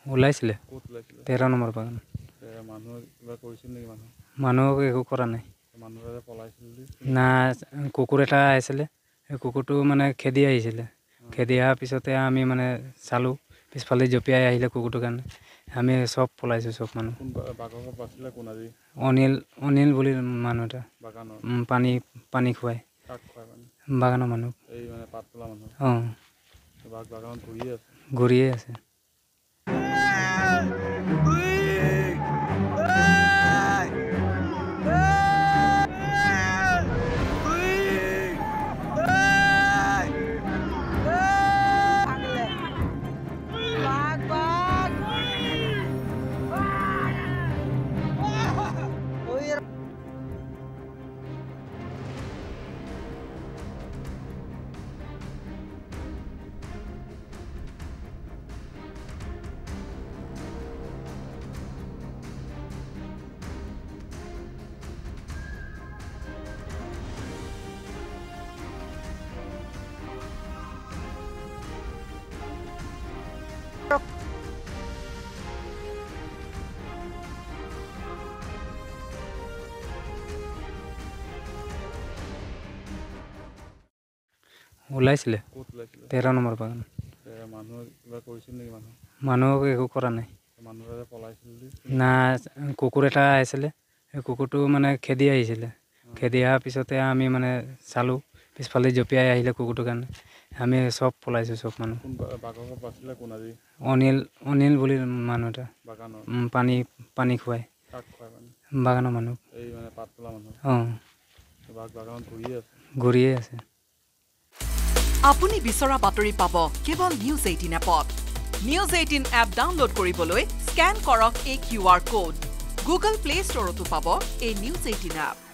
ওলাইছিলে ক'ত ওলাইছিলে 13 নম্বৰ বাগান মানুহ কিবা কৰিছিল নেকি মানুহক একো কৰা নাই মানুহে পলাইছিল না কুকুৰ এটা আহিছিলে সেই কুকুৰটো মানে খেদি আহিছিলে খেদি অহাৰ পিছতে আমি মানে চালোঁ পিছফালে জঁপিয়াই আহিলে কুকুৰটোৰ কাৰণে আমি চব পলাইছোঁ চব মানুহ বাঘৰ পাছিলে কোন আজি অনিল বুলি মানুহ এটা বাগানৰ পানী খুৱাই কাক খুৱাই মানে বাগানৰ মানুহ এই মানে পাত তোলা মানুহ অঁ বাঘ বাগানত ঘূৰিয়ে আছে ওলাইছিলে ক'ত ওলাইছিলে 13 নম্বৰ বাগান মানুহে কিবা কৰিছিল নেকি মানুহক একো কৰা নাই মানুহে পলাইছিল না কুকুৰ এটা আহিছিলে সেই কুকুৰটো মানে খেদি আহিছিলে খেদি অহাৰ পিছতে আমি মানে চালোঁ পিছফালে জঁপিয়াই আহিলে কুকুৰটোৰ কাৰণে আমি চব পলাইছোঁ চব মানুহ বাঘৰ পাছিলে কোন আজি অনিল বুলি মানুহ এটা বাগানৰ পানী খুৱাই কাক খুৱাই মানে বাগানৰ মানুহ এই মানে পাত তোলা মানুহ অঁ বাঘ বাগানত ঘূৰিয়ে আছে আপুনি বিচৰা বাতৰি পাব কেৱল নিউজ 18 এপত নিউজ 18 এপ ডাউনলোড কৰিবলৈ স্ক্যান কৰক এই QR কোড গুগল প্লে ষ্টৰতো পাব এই নিউজ 18 এপ